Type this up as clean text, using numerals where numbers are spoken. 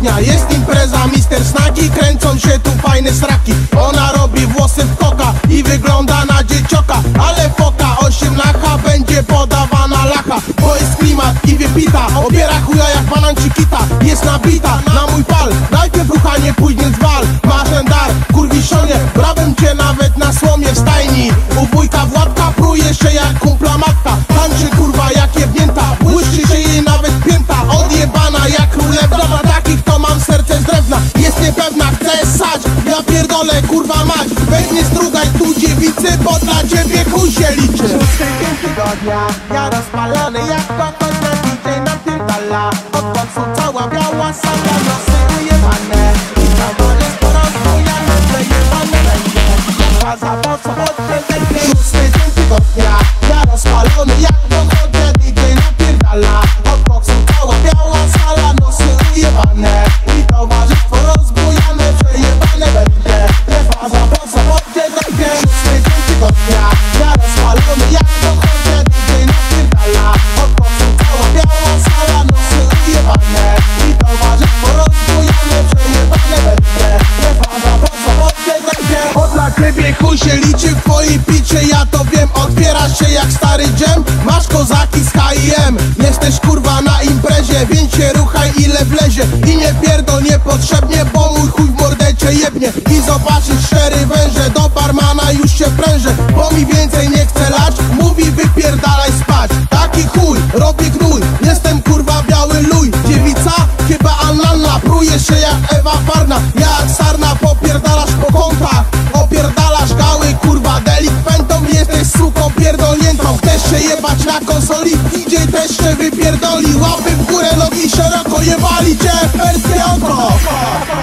dnia. Jest impreza, Mister Snagi, kręcą się tu fajne sraki. Ona robi włosy w koka i wygląda na dziecioka. Ale foka 8 lacha będzie podawana lacha. Bo jest klimat i wypita, obiera chuja jak banan Chiquita. Jest nabita na mój pal, najpierw ruchanie, później zwal. Masz ten dar, kurwiszonie, brałem cię nawet na słomie w stajni. U wujka Władka pruje się jak kumpla matka. Tańczy kurwa jak jebnięta, błyszczy się jej nawet pięta. Odjebana jak królewna, na takich to mam serce z drewna. Jest niepewna, chce ssać, ja pierdolę kurwa mać. Weź nie strugaj tu dziewicy, bo dla ciebie chuj się liczy. 6 dzień tygodnia, ja rozpalony jak kokos na DJ napierdala. Od boksu cała biała sala, nosy ujebane i zawody sporo zbujane, przejebane będzie. Faza po sobotę zejdzie. 6 dzień tygodnia, ja rozpalony jak dochodzę, DJ napierdala. Od boksu cała biała sala, nosy ujebane i towarzystwo rozbujane, przejebane będzie. Faza po sobotę zejdzie. 6 dzień tygodnia, ja rozpalony jak dochodzę, DJ napierdala. Od boksu cała biała sala, nosy ujebane i towarzystwo rozbujane, przejebane będzie. Faza po sobotę zejdzie. Bo dla ciebie chuj się liczy w twojej picie, ja to wiem. Otwierasz się jak stary dżem, masz kozaki z H&M. Jesteś kurwa na imprezie, więc się ruchaj ile wlezie. I nie pierdol niepotrzebnie, bo mój chuj w mordę cię jebnie. I zobaczysz szery węże, do barmana już się prężę. Bo mi więcej nie chce lać, mówi wypierdalaj spać. Taki chuj, robię gnój, jestem kurwa biały luj. Dziewica, chyba Anna, pruje się jak Ewa Farna. Jak sarna popierdalasz po kątach, opierdalasz gały kurwa delikwentom. Jesteś suką pierdolniętą, chcesz się jebać na konsoli, DJ też się wypierdoli. Łapy w górę, nogi szeroko, jebali cię w perskie oko.